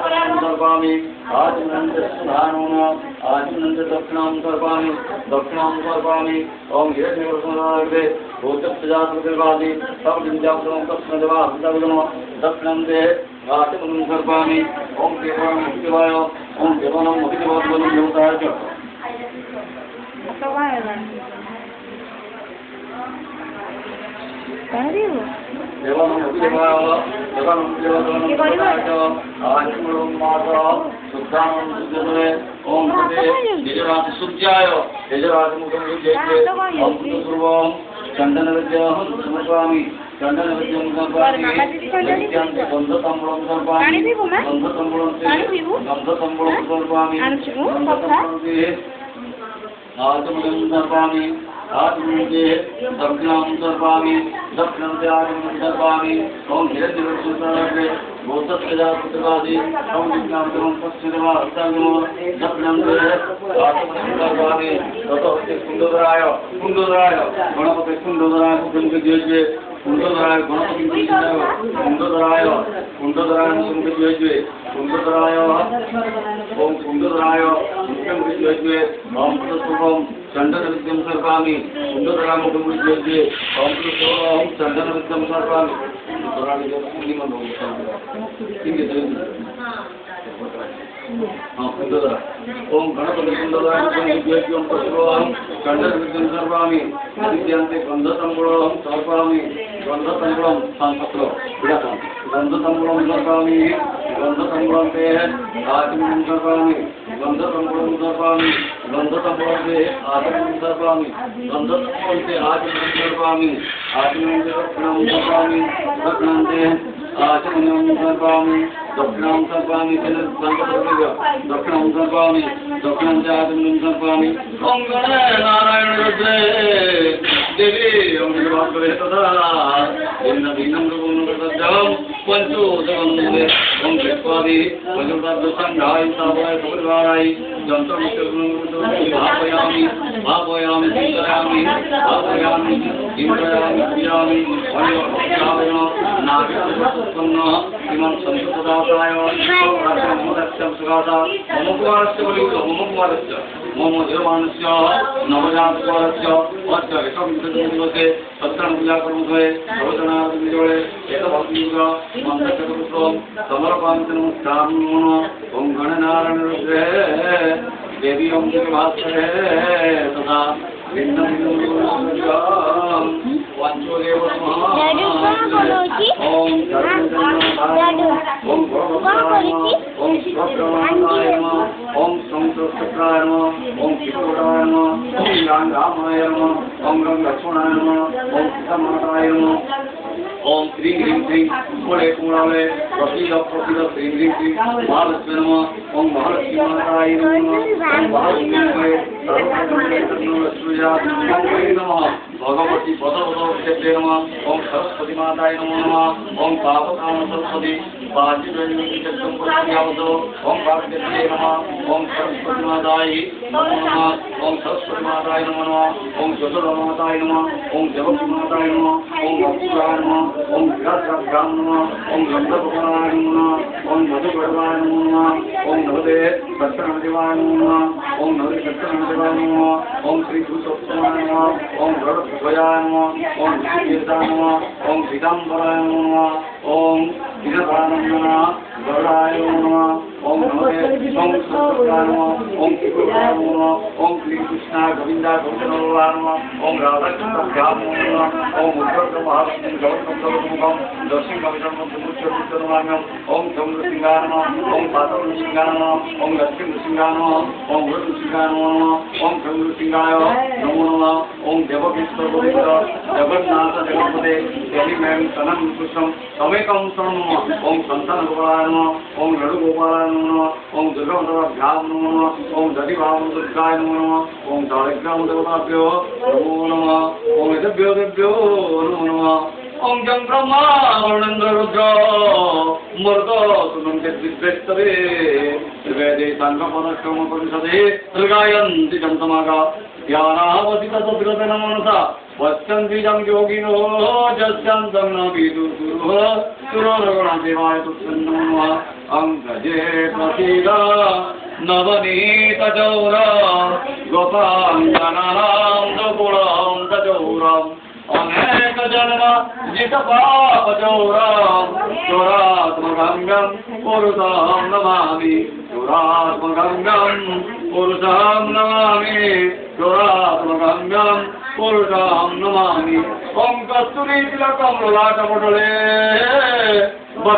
सर्वामि आचमनन्ते सुधानोन आचमनन्ते दक्षिणां सर्वाणि दक्षिणां सर्वाणि ओम हिरण्यवर्षणाग्रे भूतस्यादिर्वादि सर्वविद्यावदं तत्सदेवाहस्ताविदमो दक्षिणं दे आचमनं सर्वाणि ओम देवां मुक्तिवाय ओम देवानां मुक्तिवादनं देवताय च apa wae lah tadi देवानां मुक्तिवाय जगनं देवतानं आचमनं माता सुद्धानं सुजने ओम भगवते निजराज सूर्याय निजराज मुखं विजयते ओम पूर्वं चंदन विद्याहं समर्पयामि चंदन विद्यां समर्पयामि नित्यान्ते गन्धतम्बलं समर्पयामि गन्धतम्बलं गन्धतम्बलं समर्पयामि गन्धतम्बलं आचमनं समर्पयामि आत्मनिजे दक्षिणां समर्पयामि दक्षिणं च आचमनं समर्पयामि ओम हिरण्यवर्षुतारे भूतप्रजापुत्रवादी ओम विज्ञानं पश्चिमवा हस्तांगो दक्षिणं च आचमनं समर्पयामि ततोऽस्ति कुण्डोदराय कुण्डोदराय गणपते कुण्डोदराय कुण्डं जयजे कुण्डोदराय गणपति कुण्डोदराय कुण्डोदराय मुखं जयजे कुण्डोदराय ओम कुण्डोदराय मुखं जयजे ओम तत्सुभं चंदन विद्यं समर्पयामि कुण्डोदराय मुखं जयजे ओम तत्सुभं चंदन विद्यं समर्पयामि कुण्डोदराय निमन इंगे हाँ कुण्डोदरा ओम गणपति कुण्डोदराय मुखं जयजे ओम तत्सुभं चंदन विद्यं समर्पयामि नित्यान्ते गन्धतम्बलं समर्पयामि गन्धतम्बलं सांपत्र विराजमान गन्धतम्बलं समर्पयामि गन्धतम्बलं ते आचमनं समर्पयामि गन्धतम्बलं समर्पयामि गन्धतम्बलं ते आचमनं समर्पयामि गन्धतम्बलं ते आचमनं समर्पयामि आचमनं ते दक्षिणां समर्पयामि दक्षिणां ते आचमनं समर्पयामि दक्षिणां समर्पयामि दक्षिणां समर्पयामि दक्षिणां ते आचमनं समर्पयामि ओम गणे नारायण रुद्रे देवी ओम विभागवे तदा इन्न दीनं रूपं तद्जलं पंचोदकं ओम कृत्वादि वज्रदाब्द संघाय सावाय परिवाराय जंतमुक्तं भावयामि भावयामि चिन्तयामि भावयामि चिन्तयामि पूजयामि वयोभक्त्याय नागरिकत्वन्न इमं संतपदासाय प्रार्थनामोदक्षं सुगासा मम कुमारस्य बलितो मम कुमारस्य मम देवानस्य नवजातकुमारस्य अद्य एकविंशतिदिवसे सत्सङ्गपूजाकर्मसमये प्रवचनादिविजये एकभक्तियुगा मन्त्रचतुर्थं समर्पयामि नमस्कारं ओम गणनारायण रुद्रे देवी ओम भास्करे तथा भिन्न भिन्न पंचोदेव ओम ओम ओम स्वप्रमाणाय ओम संतोषकाय ओम किशोराय ओम रामाय ओम लक्ष्मणाय ओम सीतामाताय ओम श्री ह्रीं श्रीं कुले कुणाले प्रसीद प्रसीद श्री ह्रीं श्रीं महालक्ष्मी नमः ओम महालक्ष्मी माताय नमः ओम महालक्ष्मी नमः भगवती पदवदे नमः ओम सरस्वती माताय नमो नमः ओम पापकाम सरस्वती बाजिवतो ओम भाग्यते नमः ओम सरस्वती माताय नमो नमः ओम सरस्वती माताय नमो नमः ओम जसोदा माताय नमः ओम देवकी माताय नमः ओम भक्तिराय नमः ओम विराट्राभ्यां नमः ओम गंधर्वपराय नमः ओम मधुगर्भाय नमः ओम नवदे सत्यनादेवाय नमः ओम नवदे सत्यनादेवाय नमः ओम श्री पुरुषोत्तमाय नमः ओम गरुड़ध्वजाय नमः ओम विष्णुदेवताय नमः ओम पीताम्बराय नमः ओम दीनदानंदना गरुडाय नमः ओम नमस्ते ओम सत्संगाय नमः ओम किशोराय नमः ओम श्री कृष्णा गोविंदा गोविंदनाय नमः ओम राधा कृष्णाभ्यां नमः ओम उद्धव महालक्ष्मी गौतममुखं दर्शन कवितं मुच्चमुच्चनमाम्यं ओम चंद्रसिंहाय नमः ओम पातल नृसिंहाय नमः ओम लक्ष्मी नृसिंहाय नमः ओम वृद्ध नृसिंहाय नमः ओम चंद्रसिंहाय नमो नमः ओम देवकृष्ण गोविंद जगन्नाथ जगन्पते देवी मैम सनम कृष्णं समेकं शरणं ओम संतान गोपालाय नमः ओम लड्डू गोपालाय नमः ओम दुर्गावताभ्यां नमः ओम दधिभावदुर्गाय नमः ओम दारिद्र्यदेवताभ्यो नमो नमः ओम देभ्यो देभ्यो नमो नमः ओम जं ब्रह्मा वर्णेन्द्र रुद्र मर्दो सुनन्ते दिव्यस्तरे वेदे साङ्गपदक्रम परिषदे ऋगायन्ति जं तमागा ध्यानावसितसुभृतेन मनसा वच्चन्ति जं योगिनो जस्यन्तं न विदुर्गुरुः सुरगुणदेवाय तुभ्यं नमः अङ्गजे प्रसीद नवनीतचौर गोपाङ्गनानां दुकुलं तचौरम् अनेक जन्म जित पाप चौरम चौरात्मगंगम पुरुषं नमामि चौरात्मगंगम पुरुषं नमामि चौरात्मगंगम पुरुषं नमामि ओम कस्तूरी तिलकं ललाटपटले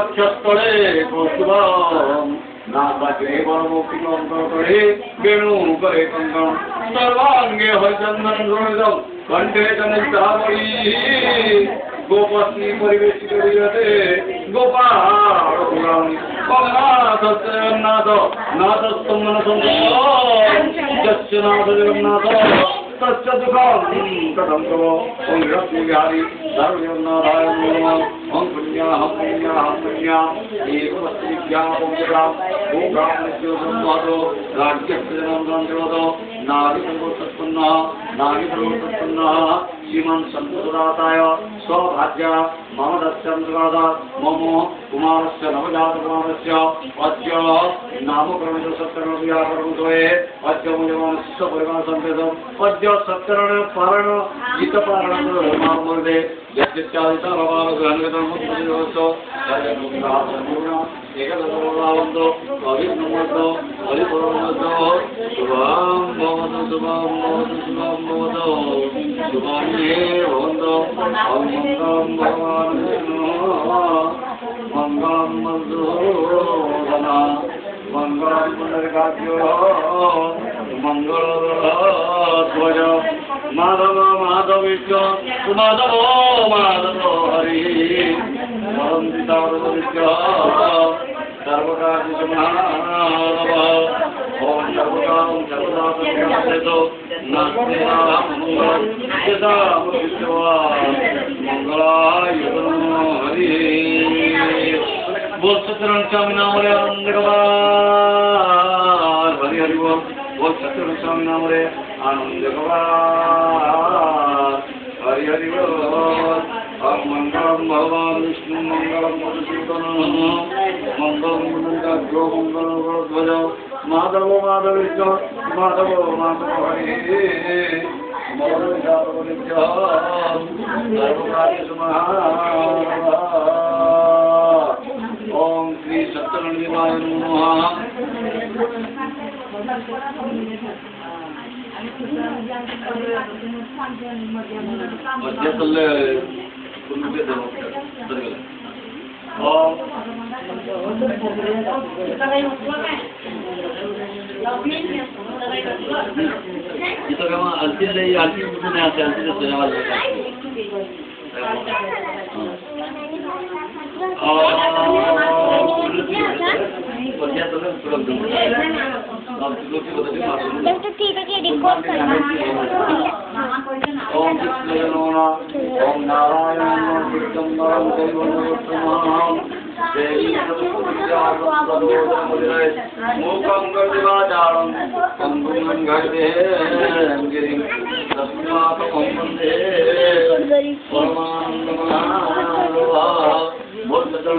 शुभम नासाग्रे परमोक्ति करे वेणु करे कंकण सर्वांगे हरिचंदन गुणदम कंठे चनिष्ठावली गोपस्नी परिवेशित करियते गोपाल पुराणी नाथ जगन्नाथ नाथस्तमन संतो जस्य नाथ जगन्नाथ तस्य दुःखं कथं करो ओं लक्ष्मी विहारी सर्वनारायण नमः ओं पुण्या हम पुण्या हम पुण्या एकमस्ति विद्यां ओंकारा ओंकारा नित्योपवादो राज्यस्य जनमंत्रोदो नारी सर्वोत्पन्नः नारी सर्वोत्पन्नः श्रीमन् संतदाताय सौभाग्य मम दस्यं जगदा मम कुमारस्य नवजातकुमारस्य अद्य नामकरणस्य सत्करणव्याकरणद्वये अद्य मुजमानस्य परिवारसम्पेदम् अद्य सत्करण पारण गीतपारण मामर्दे यत्यादितालवालग्रहणगतमुद्रयोस्तो राजमुद्रासमुद्रा एकदशमोलावन्तो अभिनमोदो हरिपरमोदो शुभं भवतु शुभं भवतु शुभं भवतु शुभं मे भवन्तु मङ्गलं भगवान् विष्णुः मङ्गलं मधुसूदना मङ्गलं पुनर्गाभ्यो मङ्गलध्वज माधव माधविश्व माधव माधव हरि वन्दितारविश्व सर्वकार्यसमानव ॐ सर्वकां सर्वदातो नास्तिमङ्गलं यदा विश्वा मङ्गलाय हरि बोल सत्यनारायण स्वामी नाम रे आनंद कबार हरि हरि बोल बोल सत्यनारायण स्वामी नाम रे आनंद कबार हरि हरि बोल मंगलम भगवान विष्णु मंगलम मधुसूदन मंगलम मुनिकाभ्यो मंगलम ध्वज माधव माधविश्व माधव माधव हरि ओम श्री सत्यनारायण देवाय नमः अध्यतले कुंभे देवो ओम itu memang alti lagi alti bukan alti alti itu sejalan oh dia tu kan sudah dulu अब तो की बता दे मालूम जब तो ठीक है कि रिकॉर्ड करना ओम कृष्णोना ओम नारायण कृष्णं नाम देवोत्तमः देवी सर्वपूजामुद्रे मूकं गदिवाचारं कंगुं गदे गिरिं तस्मात् वन्दे परमानन्दमः बोधतं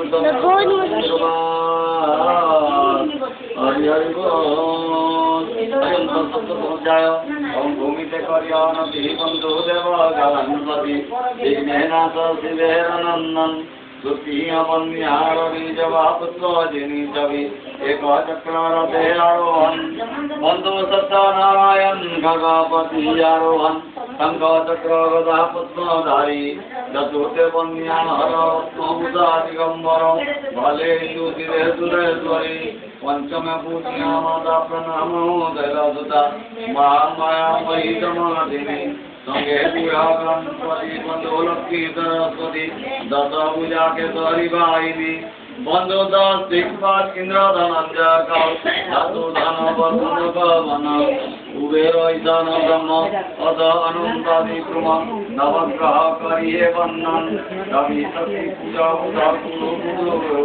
हरि हरि बोल अयं सप्तसमुच्चाय ओम भूमिते कर्यानति बन्धु देवगानपति दिग्नेनाथ शिवेरनन्दन सुखीयमन्यारवि जवापुत्वजिनी चवि एकचक्ररथे आरोहन् बन्धु सत्यनारायण खगापति आरोहन् शङ्खचक्रगदा पुष्पधारी चतुर्थे वन्याहर रत्नभूषादिगम्बर भले युतिरे सुरेश्वरी पंचमे पूज्या माता प्रणामो दैवसुता महामाया महितमदिनी संगे गणपति बंधुलक्ष्मी सरस्वती दशभुजा के सरिवाहिनी बंधु दस दिक्पाल इंद्र धनंजय काल धातु धन वरुण पवन कुबेर ईशान ब्रह्म अद अनंतादि क्रम नवग्रह करिए वंदन रवि शक्ति पूजा उदार कुरु कुरु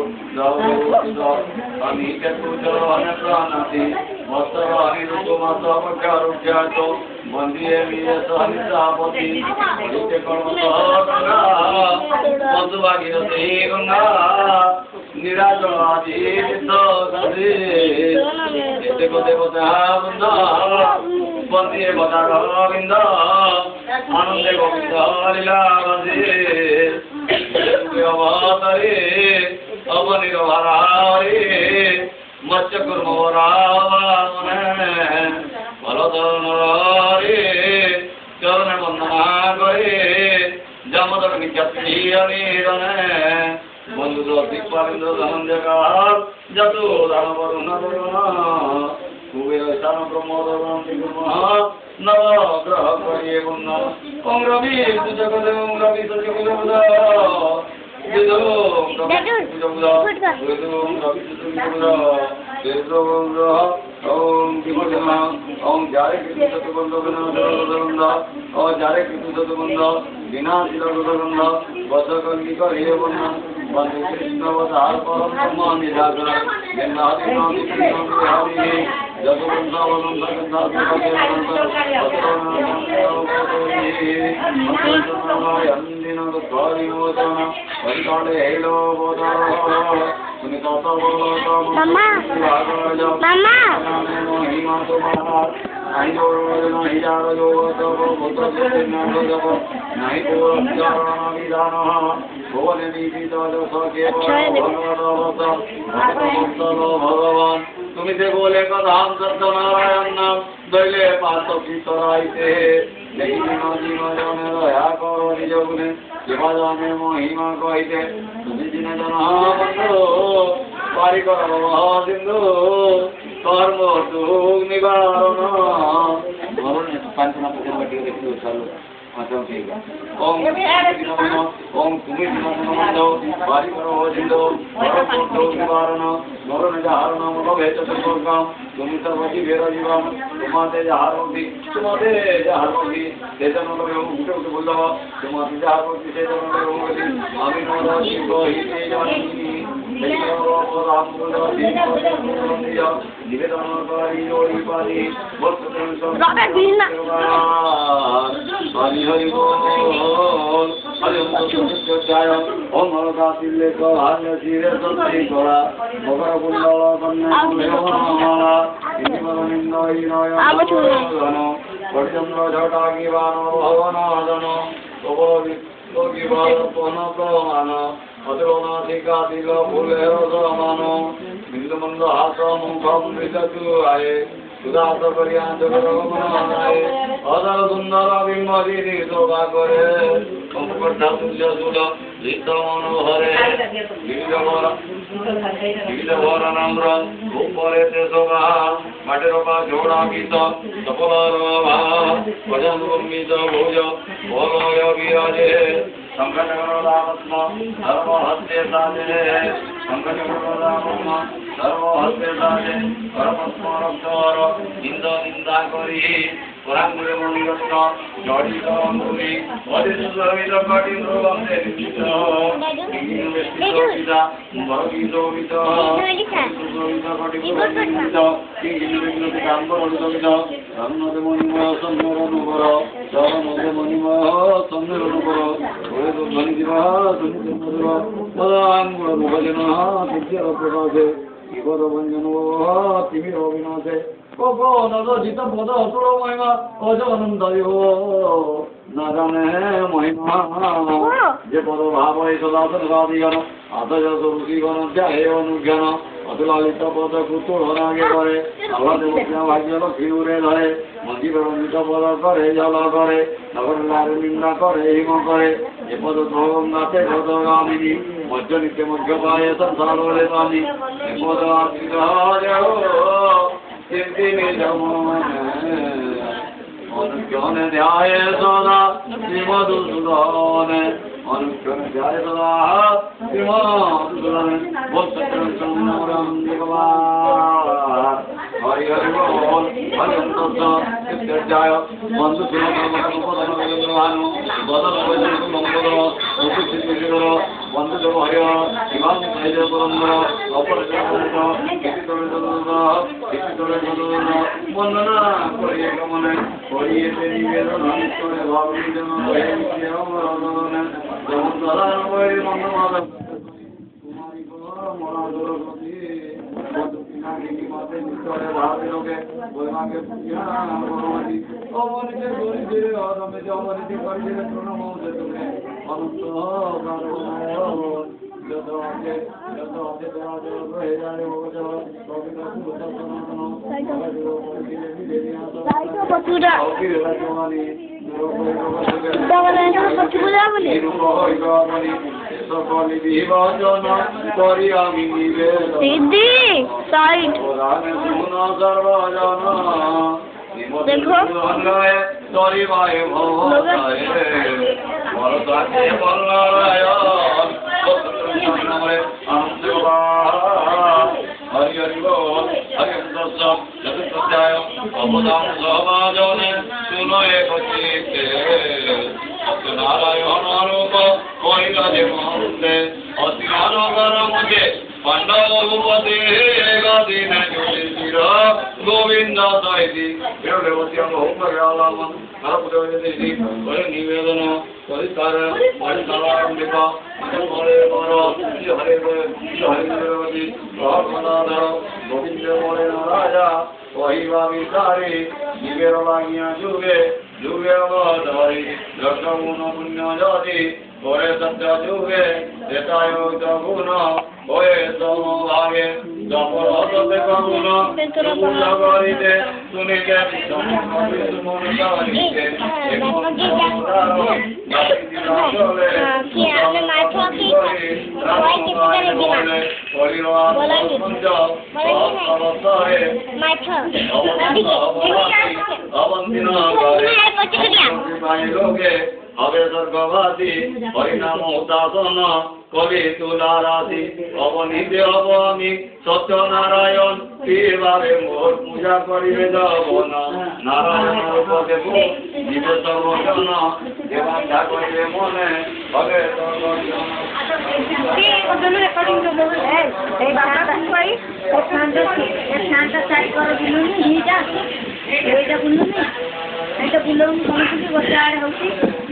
अनिके पूजा अनप्राणति वस्त्र अनिरुद्धमत वक्रुज्यातो वंदिये वीर सहनितापति नित्य कर्मसहगंगा मधुभागीरथी गंगा निराजनादि विद्वसदे नित्य देवता वृंद वंदिये भद्र गोविंद आनंदे गोविंद लीलावधे अवतरे अवनिर्भरारे मत्स्य कुर्मवरावने फलधनरे चरण वंदना करे जमदग्नि चत्रियने बंधु দিকপালেন্দ্র ধনঞ্জয়কার যত দানবরুণা কুবের শান ব্রহ্মদরণ ত্রিগুণমহা নবগ্রহ করিয়ে বন্য ওং রবি সুজগদ ওং রবি সুজগদ বেদোং রবি সুজগদ বেদোং রবি সুজগদ বেদোং ওং বিমোচন ওং যারে কৃষ্ণ চতুবন্ধ বিনাশবন্ধ ও যারে কৃষ্ণ চতুবন্ধ বিনাশিলবন্ধ বদ্ধকল্লিক হে বন্য বন্ধু কৃষ্ণ বধার পরম ব্রহ্ম নিরাকার জ্ঞানাদি নাদি কৃষ্ণ বিহারি যত বৃন্দাবনম Mama, Mama. ভগবান তুমি যে বলে কথা সত্য নারায়ণ নাম দৈলে পার্থ চিতরাইতে দেখি নদী নজনে দয়া করো নিজ গুণে সেবা জানে মহিমা কহিতে তুমি দিনে জন বন্ধু পারি কর সিন্ধু কর্ম দুঃখ নিবারণ কাঞ্চনা পুজোর বাটি দেখতে চলো ওম ওম তুমি নমঃ পারি কর সিন্ধু কর্ম দুঃখ নিবারণ মরণ যাহারণ মনোভে চতুর্গম তুমি সর্বজি বের জীবন তোমাতে যাহার মধ্যে তোমাতে যাহার মধ্যে সে যেন উঠে উঠে বলল তোমাতে যাহার মধ্যে সে যেন আমি নর শিব হিতে জানি নিবেদন করি ওই পারি হরি হরি বল হরি জয় ওম হরদাসিলে কহান্য শিরে সত্যি করা মকর কুণ্ডল কন্যা কুলেহমালা ইন্দ্রনিন্দই নয়ন পর্যন্ত ঝটাকি বান ভবন ধন তোবি বল পন প্রমাণ অদ্রোনাধিকা দিল ফুলের সমান বিন্দুমন্দ হাস মুখম বিদতু আয়ে সুদাস করিয়া জগরগমনায় অদল সুন্দর বিম্বদিনী শোভা করে কঙ্কটা তুল্য সুল লিপ্ত মনোহরে বিন্দবর বিন্দবর নম্র উপরে তে শোভা মাটির পা জোড়া গীত সফলর ভাব ভজন গম্বিত ভোজ বলয় বিরাজে সংকটকরদাত্ম সর্বহস্তে সাজে সংকটকরদাত্ম সর্বহস্তে সাজে পরমস্মরক্ষর নিন্দ নিন্দা করি পুরাঙ্গুরে মণিরত্ন জড়িত মুনি অধিসুরবিত কঠিন বন্দে নিশ্চিত বেষ্টিত পিতা বরগীত বিত সুরবিত কঠিন বন্দিত কিঙ্কিনি বিঘ্নতি কাম্বরবিত রন্নদে মণিময় সন্ন্যর অনুবর চরণদে মণিময় সন্ন্যর অনুবর ওরে ধ্বনি দিবা ধ্বনি চন্দ্র পদাঙ্গুর ভজন সূর্যের প্রকাশে বিপদ ভঞ্জন তিমির অবিনাশে কখন অজিত পদ অতুল মহিমা অজনন্দ না জানে মহিমা যে পদ ভাব সদাসন গাদিগণ আতজ সুরুষিগণ যাহে অনুজ্ঞান অতুলালিত পদ কুতুল রাগে করে আল্লাহ দেবতা ভাগ্য লক্ষ্মী উড়ে ধরে মন্দির রঞ্জিত পদ করে জল করে নগর নারী নিন্দা করে হিম করে এ পদ গঙ্গাতে পদগামিনী মধ্য নিত্য মধ্য পায়ে সংসার বলে স্বামী এ পদ আশ্রিত দিনে অনুক্ষণে ধ্যায় সদা শ্রীমধুসূদনে অনুক্ষণে ধ্যায় সদা শ্রীমধুসূদনে হরি হরি বল হরি জয় বন্ধু ভানু বদল মঙ্গল বন্ধু হরি শিবাং পুরন্দর অপর বন্দনা করিয়ে গমনে করিয়ে নিবেদন করে ভাবি জন যেমন দাদার বই মন্দ মাধব কুমারী মরা দরপতি মাতে নিশ্চয় ভাবি লোকে বৈমাকে ভগবতী অবনীতে গরিবে অদমে অবনীতে করিবে প্রণম তুমি অনন্ত যত আছে যত আছে দেওয়া হয়ে যায় ভগবত কবিতা পুরুষ সনাতন সকলি বিভাজন করি আমি নিবেদন दीदी साइड পুরাণে শুন সর্বজন देखो তরি ভাই ভবতায় বলতাকে বলনারায়ণ নমরে আমদেবা হরি হরি বল হরি দর্শন চতুর্থধ্যায় অবদান সমাজনে শুনো এক চিত্তে সত্যনারায়ণ রূপ কৈলাসে মহন্তে অতি আনন্দর মধ্যে পাণ্ডব ভূপতি গাদিনে যুধিষ্ঠির গোবিন্দ দৈতি বিরলেবতী অঙ্গ গেলাম নরপুরী করে নিবেদন পরিষ্কার পরিষ্কারাম্বিক হরে বর হরে হরে দেবতী প্রহ্লাদ গোবিন্দ মরে রাজা কহিবা বিচারে জীবের লাগিয়া যুগে যুগে অবধরি দশগুণ পুণ্য যদি করে সত্য যুগে দেতায় গুণ হয়ে সমভাগে জপরত গুণ গুণ করিতে শুনিতে মন করিতে লোকে হবে স্বর্গবাসী হরিনাম উদাসন কবি তুলারাশি অবনীতে হব আমি সত্যনারায়ণ এবারে মোর পূজা করিবে যাব না নারায়ণ রূপে জীবে সর্বজন দেবাঞ্জা করিবে মনে হবে সর্বজন এইটা বুলুন ସମସ୍ତଙ୍କୁ ଗୋଟେ ଆଡ଼େ ହେଉଛି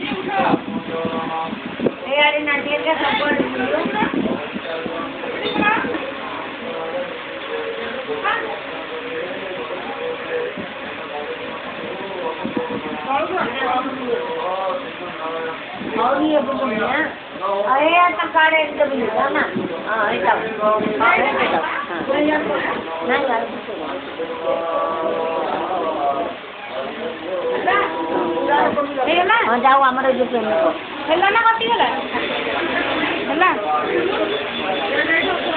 ଏଆଡ଼େ ନାଟିକା ସବୁଆଡ଼େ और ये बुलुन ना अरे आता काढे एकदा बुलुन ना हां एटा हां एटा नाही यार हाँ जाओ आमर जो प्रेम है ना कटिगला है